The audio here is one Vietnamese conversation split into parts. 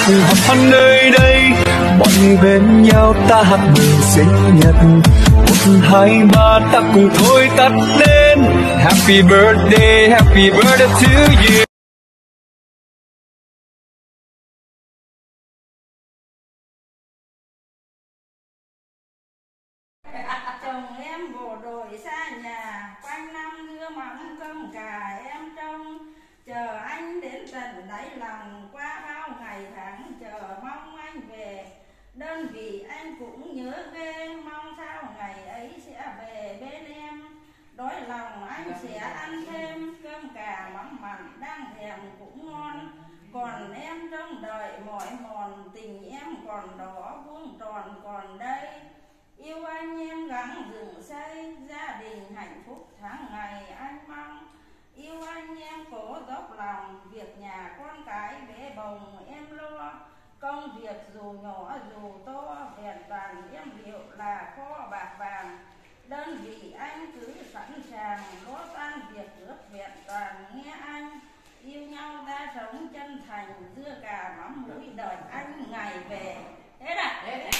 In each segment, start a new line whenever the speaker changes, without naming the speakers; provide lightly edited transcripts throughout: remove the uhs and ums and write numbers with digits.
họp hắn nơi đây, bọn bên nhau ta hát mừng sinh nhật. 1, 2, 3 ta cùng thôi tắt lên. Happy birthday to you.
Chồng em bộ đội xa nhà, quanh năm dưa mắm cơm cà em trông, chờ anh đến tận đáy lòng, qua bao ngày tháng chờ mong anh về. Đơn vị anh cũng nhớ ghê, mong sao ngày ấy sẽ về bên em. Đói lòng anh sẽ ăn thêm cơm cà mắm mặn đang thèm cũng ngon. Còn em trong đợi mỏi mòn, tình em còn đó vuông tròn còn đây. Yêu anh em gắng dựng xây, gia đình hạnh phúc tháng ngày anh mong. Yêu anh em cố dốc lòng, việc nhà con cái bé bồng em lo. Công việc dù nhỏ dù to, vẹn toàn em liệu là kho bạc vàng. Đơn vị anh cứ sẵn sàng, lo tan việc ước vẹn toàn nghe anh. Yêu nhau ta sống chân thành, dưa cà mắm muối đợi anh ngày về. Hết à?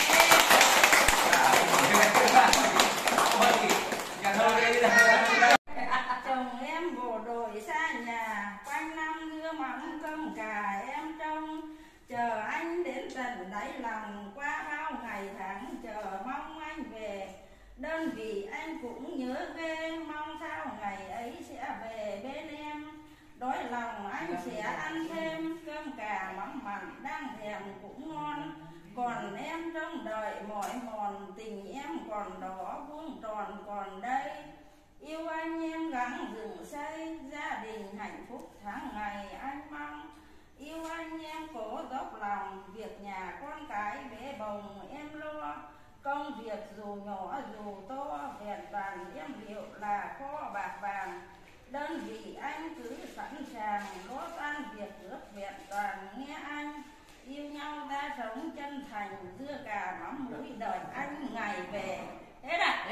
Chồng em bộ đội xa nhà, quanh năm dưa mắm cơm cà em trông, chờ anh đến tận đáy lòng, qua bao ngày tháng chờ mong anh về. Đơn vị anh cũng nhớ ghê, mong sao ngày ấy sẽ về bên em. Đói lòng anh sẽ ăn thêm cơm cà mắm mặn đang thèm cũng ngon. Còn em trong đợi mỏi mòn, tình em còn đó vuông tròn còn đây. Yêu anh em gắng dựng xây, gia đình hạnh phúc tháng ngày anh mong. Yêu anh em cố dốc lòng, việc nhà con cái bé bồng em lo. Công việc dù nhỏ dù to, vẹn toàn em liệu là kho bạc vàng. Đơn vị anh cứ sẵn sàng, lo tan việc ước vẹn toàn nghe anh. Yêu nhau ta sống chân thành, dưa cà mắm muối đợi anh ngày về. Hết à?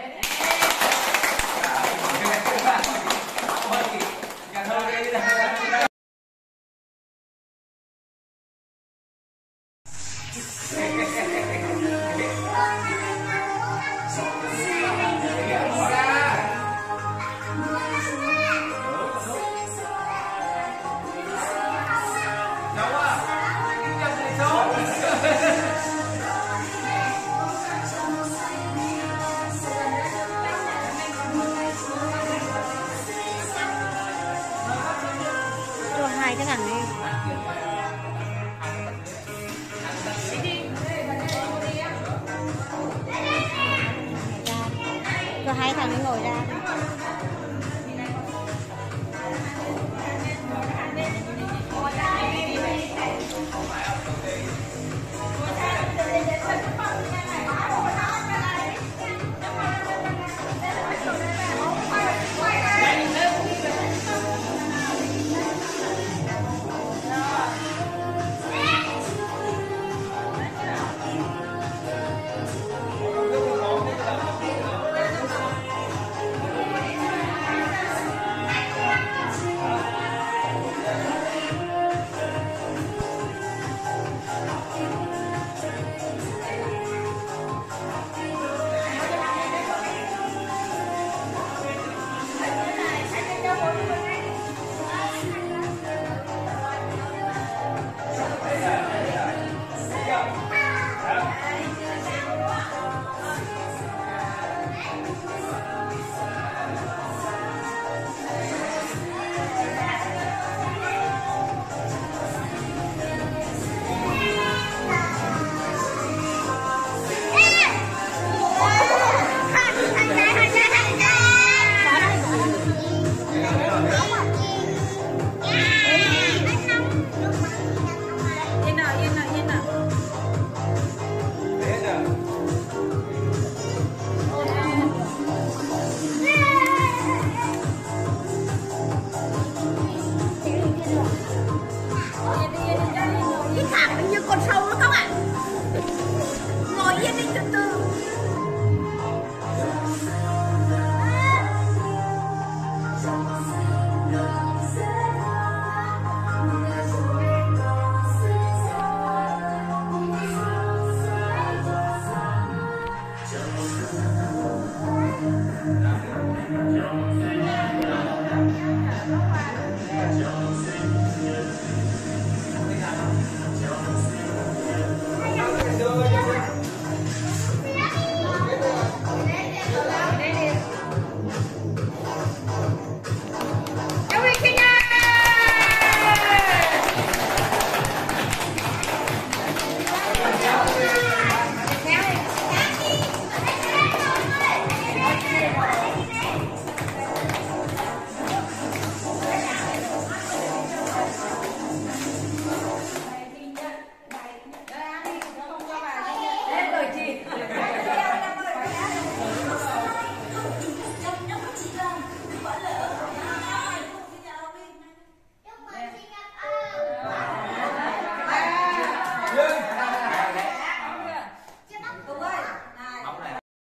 Cho hai cái thằng này. Cho hai thằng ấy ngồi ra. Cái thằng như con sâu